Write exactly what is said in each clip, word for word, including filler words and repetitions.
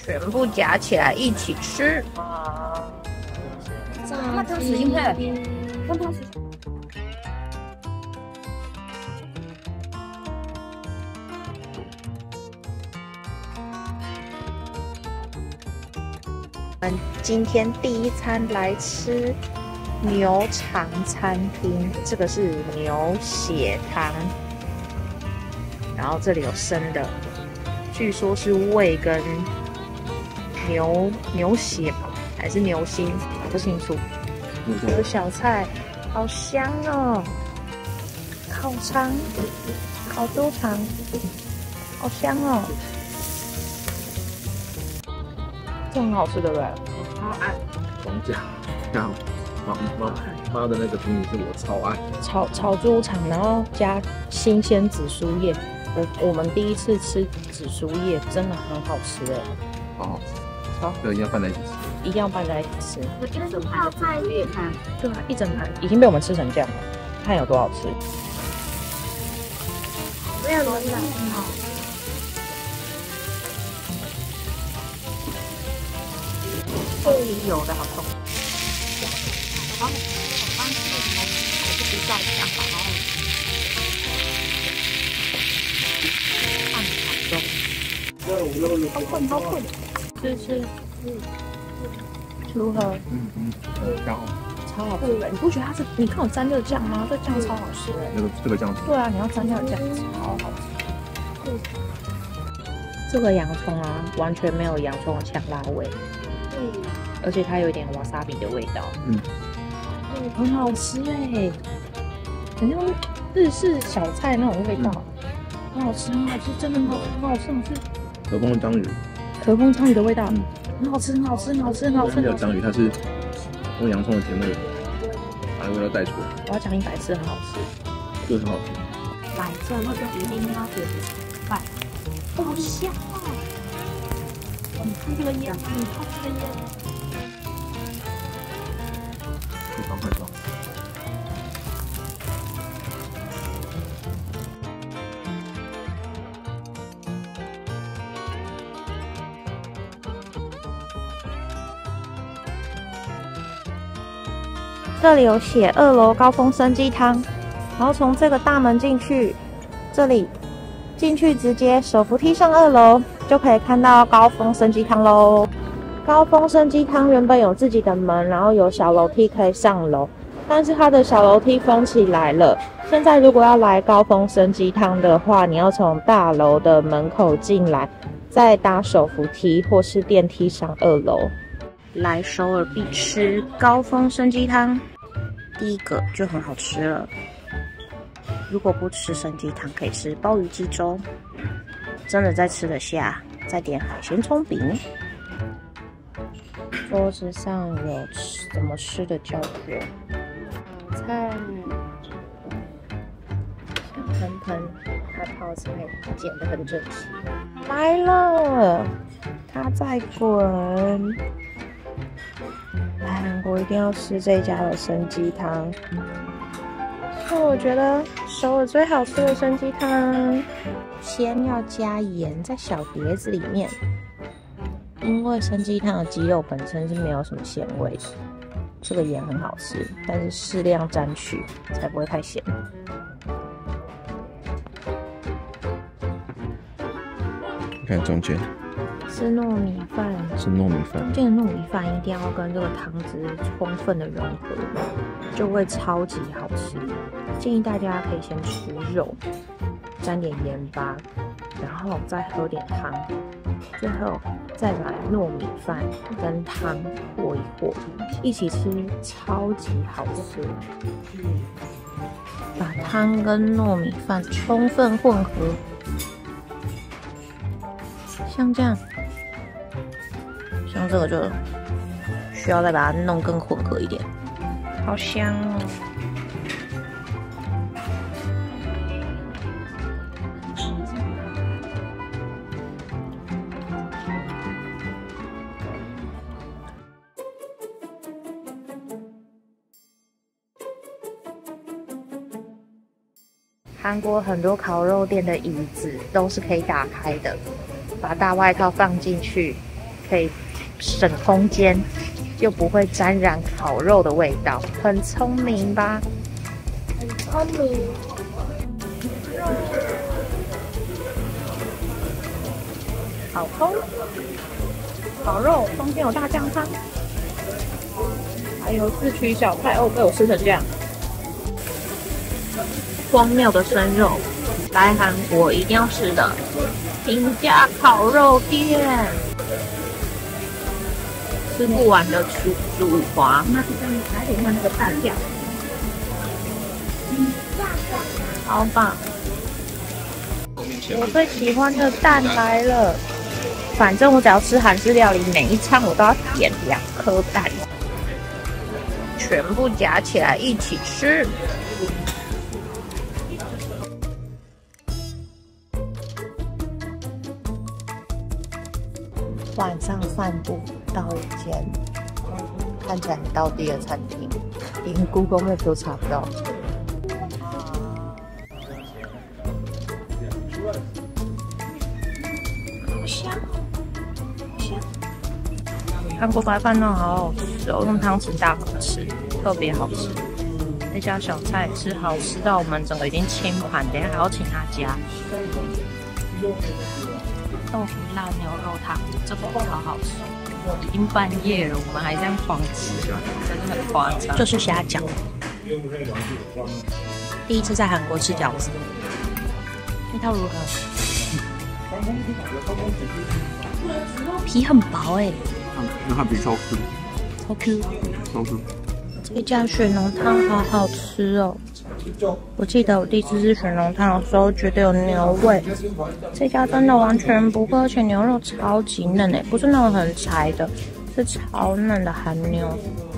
全部夹起来一起吃。 那汤匙应该，那汤匙。 我们今天第一餐来吃牛肠餐厅，这个是牛血汤，然后这里有生的，据说是胃跟牛牛血吧，还是牛心，不清楚。有小菜，好香哦！烤肠，烤猪肠，好香哦！这很好吃，对不对？ 超爱，总价，刚妈妈妈的那个评语是我超爱。 炒炒猪肠，然后加新鲜紫苏叶。我我们第一次吃紫苏叶，真的很好吃哎， 好好吃。 好， 这个一定要拌在一起吃。 一定要拌在一起吃。 我觉得整盘菜越看， 对啊，一整盘已经被我们吃成这样了，看有多好吃。 没有冷奶。 这里有的好痛。 然后我刚吃的时候还是不照相吧，然后看感动。好困，好困。 吃吃，嗯，如何？ 嗯嗯，刚好。 超好吃的，你不觉得它是？你看我沾这个酱吗？这酱超好吃的。 那个这个酱。 对啊，你要沾这个酱，超好吃。这个洋葱啊，完全没有洋葱的呛辣味。嗯。而且它有一点瓦萨比的味道。嗯。嗯，很好吃哎，很像日式小菜那种味道，很好吃，很好吃，真的很好吃，很好吃，很好吃。 可风章鱼。 可风章鱼的味道，嗯，很好吃，很好吃，很好吃，很好吃。 没有章鱼，它是用洋葱的甜味把那味道带出来。 我要讲一百次，很好吃， 这个很好吃。 来这那就一定要点饭，好香哦！你看这个烟，你看这个烟， 快放快放。 这里有写二楼高峰参鸡汤，然后从这个大门进去，这里进去直接手扶梯上二楼，就可以看到高峰参鸡汤喽。高峰参鸡汤原本有自己的门，然后有小楼梯可以上楼，但是它的小楼梯封起来了。现在如果要来高峰参鸡汤的话，你要从大楼的门口进来，再搭手扶梯或是电梯上二楼。来首尔必吃高峰参鸡汤，第一个就很好吃了。如果不吃参鸡汤，可以吃鲍鱼鸡粥，真的再吃得下。再点海鲜葱饼。桌子上有吃怎么吃的教学，菜香喷喷，它泡菜剪得很整齐。来了，它在滚。来韩国一定要吃这家的参鸡汤，是我觉得首尔最好吃的参鸡汤。先要加盐在小碟子里面，因为参鸡汤的鸡肉本身是没有什么咸味的，这个盐很好吃，但是适量沾取才不会太咸。 看中间。 是糯米饭， 是糯米饭。 中间的糯米饭一定要跟这个汤汁充分的融合，就会超级好吃。建议大家可以先吃肉，沾点盐巴，然后再喝点汤，最后再来糯米饭跟汤和一和，一起吃，超级好吃。把汤跟糯米饭充分混合，像这样。像这个就需要再把它弄更混合一点，好香哦！韩国很多烤肉店的椅子都是可以打开的，把大外套放进去。 可以省空间，又不会沾染烤肉的味道，很聪明吧？ 很聪明。 烤葱、烤肉，中间有大酱汤，还有四曲小菜哦，被我吃成这样。荒谬的生肉，来韩国一定要试的平价烤肉店。吃不完的薯薯滑， 那是跟还得换那个蛋酱。 超棒！我最喜欢的蛋来了。反正我只要吃韩式料理，每一餐我都要点两颗蛋，全部夹起来一起吃。晚上散步到一间看起来很道地的餐厅，连 Google Map 都查不到。好香，好香！韩国白饭汤好好吃哦，用汤匙大口吃，特别好吃。那家小菜是好吃到我们整个已经清盘，等一下还要请他加。豆腐辣牛肉汤，这个好好吃。已经半夜了，我们还这样狂吃，真的很夸张。这是虾饺，第一次在韩国吃饺子，味道如何？皮很薄哎、欸， 那它皮超 Q， 超 Q， 超 Q。 这家雪浓汤好好吃哦。我记得我第一次吃雪浓汤的时候，觉得有牛味。这家真的完全不会，而且牛肉超级嫩诶，不是那种很柴的，是超嫩的韩牛，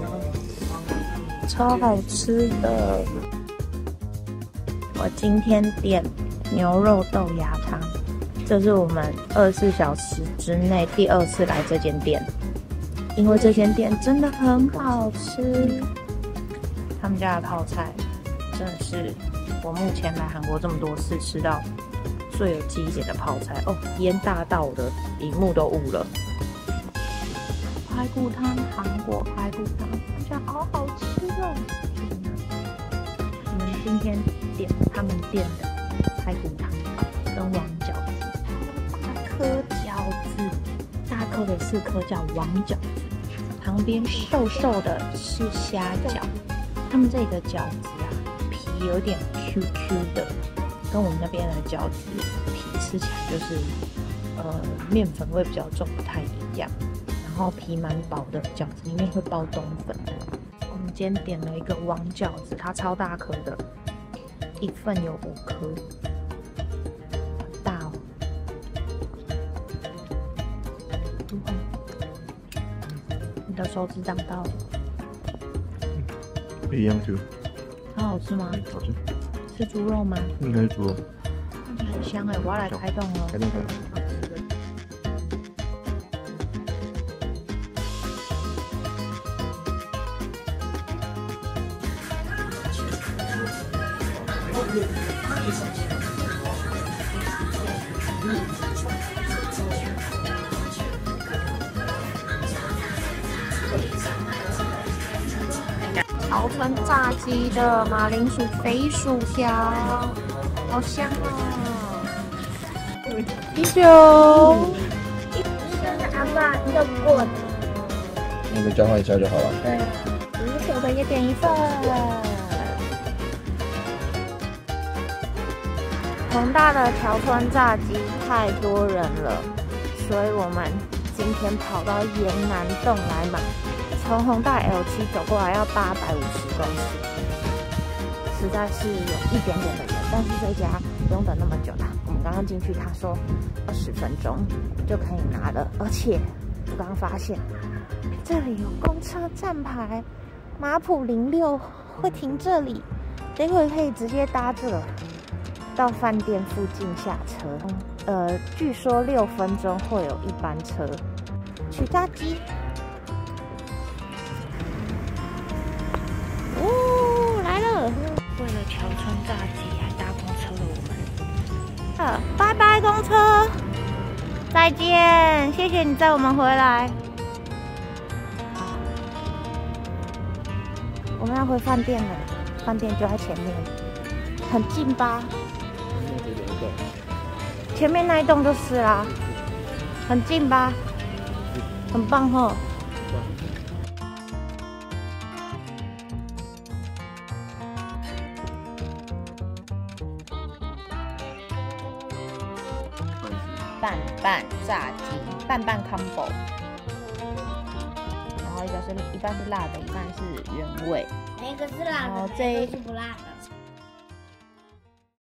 超好吃的。我今天点牛肉豆芽汤，这是我们二十四小时之内第二次来这间店，因为这间店真的很好吃。他们家的泡菜真的是我目前来韩国这么多次吃到最有记忆点的泡菜哦，烟大到我的荧幕都雾了。排骨汤，韩国排骨汤，看起来好好吃哦！我们今天点他们店的排骨汤跟王饺子，大颗饺子，大颗的四颗叫王饺子，旁边瘦瘦的是虾饺。他们这个饺子啊，皮有点 Q Q 的，跟我们那边的饺子皮吃起来就是，呃，面粉味比较重，不太一样。然后皮蛮薄的，饺子里面会包冬粉。我们今天点了一个王饺子，它超大颗的，一份有五颗，很大哦。如何？你的手指长到了。 一样 Q， 它好吃吗？ 好吃。 是猪肉吗？ 应该是猪肉。 看起来很香哎，我要来开动了。 开动开动。潮村炸鸡的马铃薯肥薯条，好香哦！啤酒， 生的阿嬷一个滚。 那个交换一下就好了。 对，啤酒的也点一份。宏大的潮村炸鸡太多人了，所以我们今天跑到延南洞来买。从宏大 L 七走过来要八百五十公尺，实在是有一点点的远，但是这家不用等那么久啦。我们刚刚进去，他说二十分钟就可以拿了，而且我刚刚发现这里有公车站牌，马普零六会停这里，等会可以直接搭这个到饭店附近下车。呃，据说六分钟会有一班车去炸鸡。哦，来了！为了潮村炸鸡还搭公车的我们，呃，拜拜公车！ 再见，谢谢你载我们回来。我们要回饭店了，饭店就在前面，很近吧？前面那一栋就是啦，很近吧？很棒吼！拌拌炸鸡，拌拌 combo， 然后一个是一半是辣的，一半是原味。 哪个是辣的？ 然后这哪个是不辣的？